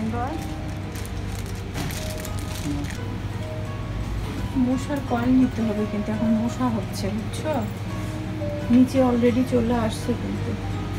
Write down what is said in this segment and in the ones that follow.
মশার কয়েল নিতে হবে, কিন্তু এখন মশা হচ্ছে, বুঝছো? নিচে অলরেডি চলে আসছে কিন্তু।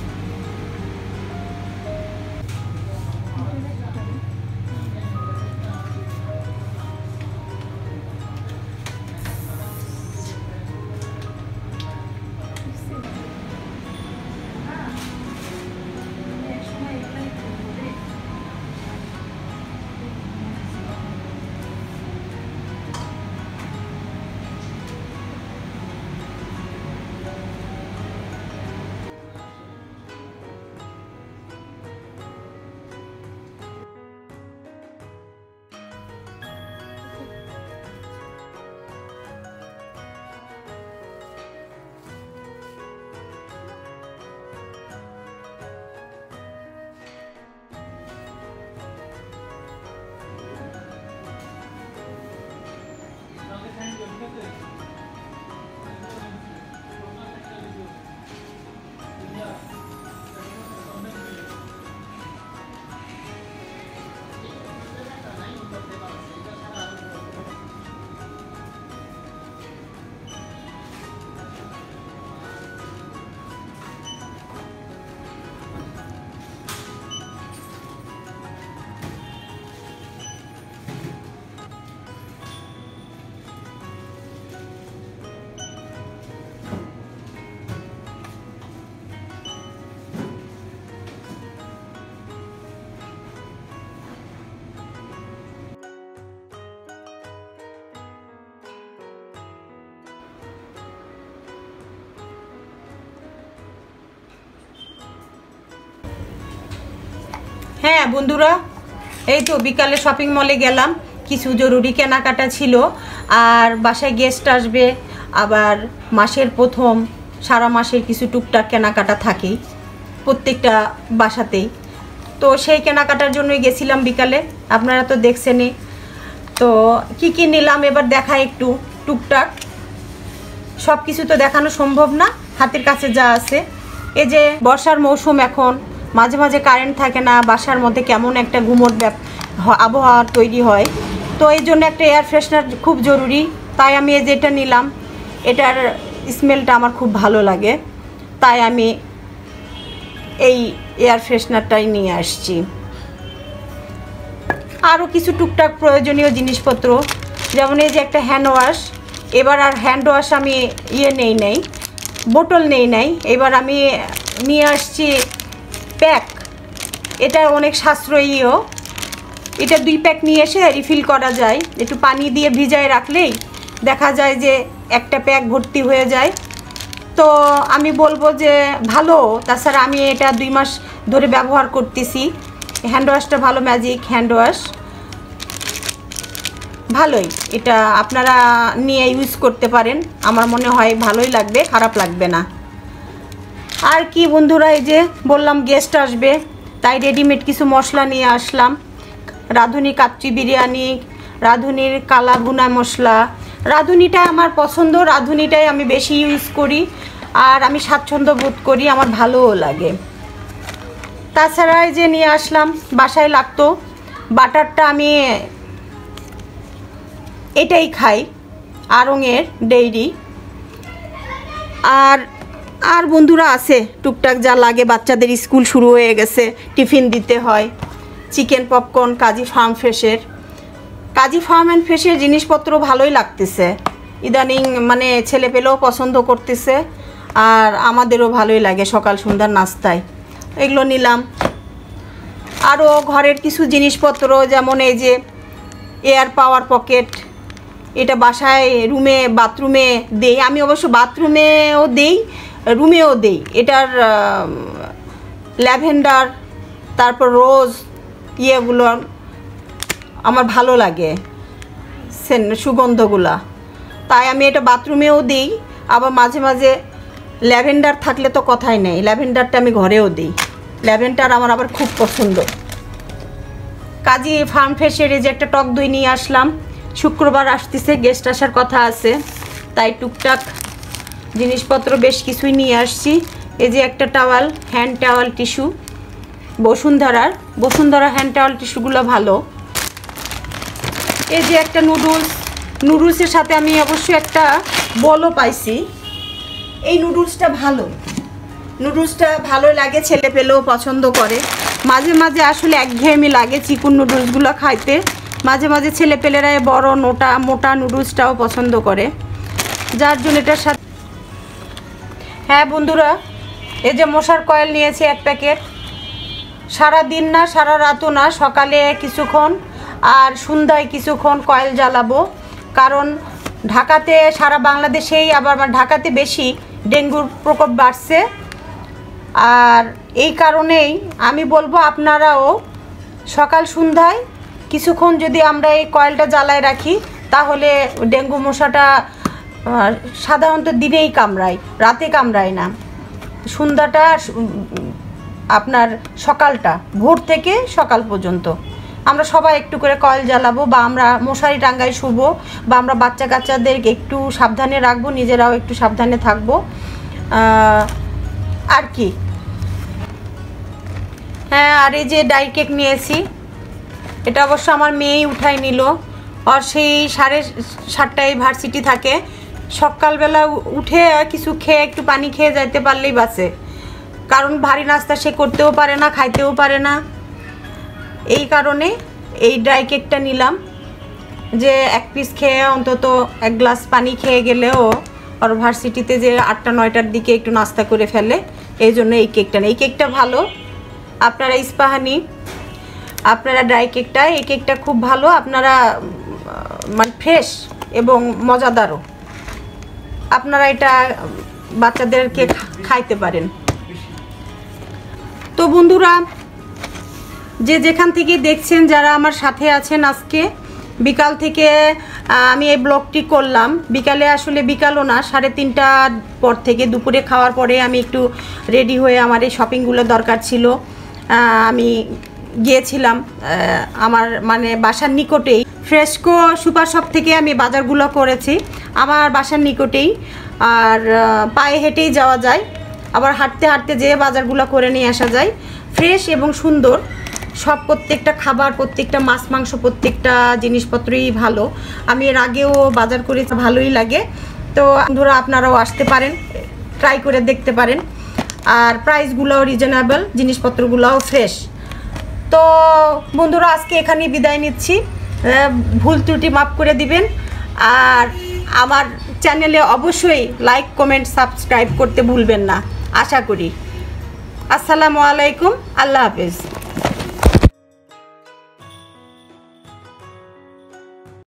হ্যাঁ বন্ধুরা, এই তো বিকালে শপিং মলে গেলাম, কিছু জরুরি কেনাকাটা ছিল। আর বাসায় গেস্ট আসবে, আবার মাসের প্রথম, সারা মাসের কিছু টুকটাক কেনাকাটা থাকেই প্রত্যেকটা বাসাতেই। তো সেই কেনাকাটার জন্যই গেছিলাম বিকালে, আপনারা তো দেখছেনই। তো কি কি নিলাম এবার দেখা, একটু টুকটাক। সব কিছু তো দেখানো সম্ভব না, হাতের কাছে যা আছে। এই যে বর্ষার মৌসুম, এখন মাঝে মাঝে কারেন্ট থাকে না, বাসার মধ্যে কেমন একটা গুমোট আবহাওয়া তৈরি হয়। তো এই জন্য একটা এয়ার ফ্রেশনার খুব জরুরি, তাই আমি এই যেটা নিলাম, এটার স্মেলটা আমার খুব ভালো লাগে, তাই আমি এই এয়ার ফ্রেশনারটাই নিয়ে আসছি। আরও কিছু টুকটাক প্রয়োজনীয় জিনিসপত্র, যেমন এই যে একটা হ্যান্ড ওয়াশ। এবার আর হ্যান্ড ওয়াশ আমি নেই বোতল নেই, এবার আমি নিয়ে আসছি প্যাক। এটা অনেক সাশ্রয়ীও, এটা 2 প্যাক নিয়ে এসে রিফিল করা যায়, একটু পানি দিয়ে ভিজায় রাখলেই দেখা যায় যে একটা প্যাক ভর্তি হয়ে যায়। তো আমি বলবো যে ভালো, তাছাড়া আমি এটা 2 মাস ধরে ব্যবহার করতেছি। হ্যান্ড ওয়াশটা ভালো, ম্যাজিক হ্যান্ড ওয়াশ ভালোই, এটা আপনারা নিয়ে ইউজ করতে পারেন, আমার মনে হয় ভালোই লাগবে, খারাপ লাগবে না। আর কি বন্ধুরা, এই যে বললাম গেস্ট আসবে, তাই রেডিমেড কিছু মশলা নিয়ে আসলাম। রাঁধুনি কাচ্চি বিরিয়ানি, রাঁধুনির কালা ভুনা মশলা, রাঁধুনিটা আমার পছন্দ, রাঁধুনিটাই আমি বেশি ইউজ করি, আর আমি স্বাচ্ছন্দ্য বোধ করি, আমার ভালোও লাগে। তাছাড়া এই যে নিয়ে আসলাম, বাসায় লাগতো বাটারটা, আমি এটাই খাই, আড়ংয়ের ডেইরি। আর বন্ধুরা আছে টুকটাক যা লাগে, বাচ্চাদের স্কুল শুরু হয়ে গেছে, টিফিন দিতে হয়। চিকেন পপকর্ন কাজী ফার্ম ফ্রেশের, কাজী ফার্ম অ্যান্ড ফ্রেশের জিনিসপত্র ভালোই লাগতেছে ইদানিং, মানে ছেলে পেলেও পছন্দ করতেছে, আর আমাদেরও ভালোই লাগে সকাল সন্ধ্যার নাস্তায়। এগুলো নিলাম। আরও ঘরের কিছু জিনিসপত্র, যেমন এই যে এয়ার পাওয়ার পকেট, এটা বাসায় রুমে বাথরুমে দেই, আমি অবশ্য বাথরুমেও দেই, রুমেও দেই। এটার ল্যাভেন্ডার, তারপর রোজ, ইয়েগুলো আমার ভালো লাগে, সুগন্ধগুলা, তাই আমি এটা বাথরুমেও দিই। আবার মাঝে মাঝে ল্যাভেন্ডার থাকলে তো কথাই নেই, ল্যাভেন্ডারটা আমি ঘরেও দিই, ল্যাভেন্ডার আমার আবার খুব পছন্দ। কাজী ফার্ম ফ্রেশের এই যে একটা টক দই নিয়ে আসলাম, শুক্রবার আসতেছে, গেস্ট আসার কথা আছে, তাই টুকটাক জিনিসপত্র বেশ কিছুই নিয়ে আসছি। এই যে একটা towel, hand towel tissue Bashundhara hand towel টিস্যুগুলো ভালো। এই যে একটা নুডলসের সাথে আমি অবশ্যই একটা বলও পাইছি। এই নুডলসটা ভালো লাগে, ছেলে পেলেও পছন্দ করে। মাঝে মাঝে আসলে একঘেয়েমি লাগে চিকন নুডলসগুলো খাইতে, মাঝে মাঝে ছেলে পেলেরা বড় মোটা নুডলসটাও পছন্দ করে, যার জন্য এটার সাথে। হ্যাঁ বন্ধুরা, এই যে মশার কয়েল নিয়েছি 1 প্যাকেট। সারা দিন না, সারা রাতও না, সকালে কিছুক্ষণ আর সন্ধ্যায় কিছুক্ষণ কয়েল জ্বালাবো। কারণ ঢাকাতে, সারা বাংলাদেশেই, আবার ঢাকাতে বেশি ডেঙ্গুর প্রকোপ বাড়ছে। আর এই কারণেই আমি বলবো আপনারাও সকাল সন্ধ্যায় কিছুক্ষণ যদি আমরা এই কয়েলটা জ্বালায় রাখি, তাহলে ডেঙ্গু মশাটা সাধারণত দিনেই কামড়ায়, রাতে কামড়ায় না। সন্ধ্যাটা আপনার সকালটা, ভোর থেকে সকাল পর্যন্ত আমরা সবাই একটু করে কয়েল জ্বালাবো, বা আমরা মশারি টাঙ্গায় শুবো, বা আমরা বাচ্চা কাচ্চাদেরকে একটু সাবধানে রাখবো, নিজেরাও একটু সাবধানে থাকবো আর কি। হ্যাঁ, আর এই যে ডাই কেক নিয়েছি, এটা অবশ্য আমার মেয়েই উঠাই নিল। আর সেই 7:30টায় ভার্সিটি থাকে, সকালবেলা উঠে কিছু খেয়ে, একটু পানি খেয়ে যাইতে পারলেই বাঁচে। কারণ ভারী নাস্তা সে করতেও পারে না, খাইতেও পারে না। এই কারণে এই ড্রাই কেকটা নিলাম, যে 1 পিস খেয়ে অন্তত 1 গ্লাস পানি খেয়ে গেলেও আর ভার্সিটিতে যে 8টা-9টার দিকে একটু নাস্তা করে ফেলে, এই জন্য এই কেকটা ভালো। আপনারা ইস্পাহানি, আপনারা ড্রাই কেকটা, এই কেকটা খুব ভালো। আপনারা ফ্রেশ এবং মজাদারও, আপনারা এটা বাচ্চাদেরকে খাইতে পারেন। তো বন্ধুরা, যে যেখান থেকে দেখছেন, যারা আমার সাথে আছেন, আজকে বিকাল থেকে আমি এই ব্লগটি করলাম। বিকালে, আসলে বিকালও না, 3:30টার পর থেকে, দুপুরে খাওয়ার পরে আমি একটু রেডি হয়ে আমার এই শপিংগুলো দরকার ছিল। আমি গিয়েছিলাম আমার বাসার নিকটেই ফ্রেশকো সুপার শপ থেকে আমি বাজারগুলো করেছি, আমার বাসার নিকটেই। আর পায়ে হেঁটেই যাওয়া যায়, আবার হাঁটতে হাঁটতে যেয়ে বাজারগুলো করে নিয়ে আসা যায়। ফ্রেশ এবং সুন্দর সব, প্রত্যেকটা খাবার, প্রত্যেকটা মাছ মাংস, প্রত্যেকটা জিনিসপত্রই ভালো। আমি এর আগেও বাজার করেছি, ভালোই লাগে। তো বন্ধুরা, আপনারাও আসতে পারেন, ট্রাই করে দেখতে পারেন। আর প্রাইসগুলোও রিজনেবল, জিনিসপত্রগুলোও ফ্রেশ। তো বন্ধুরা, আজকে এখানেই বিদায় নিচ্ছি। ভুল ত্রুটি মাফ করে দিবেন। আর আমার চ্যানেলে অবশ্যই লাইক, কমেন্ট, সাবস্ক্রাইব করতে ভুলবেন না, আশা করি। আসসালামু আলাইকুম, আল্লাহ হাফেজ।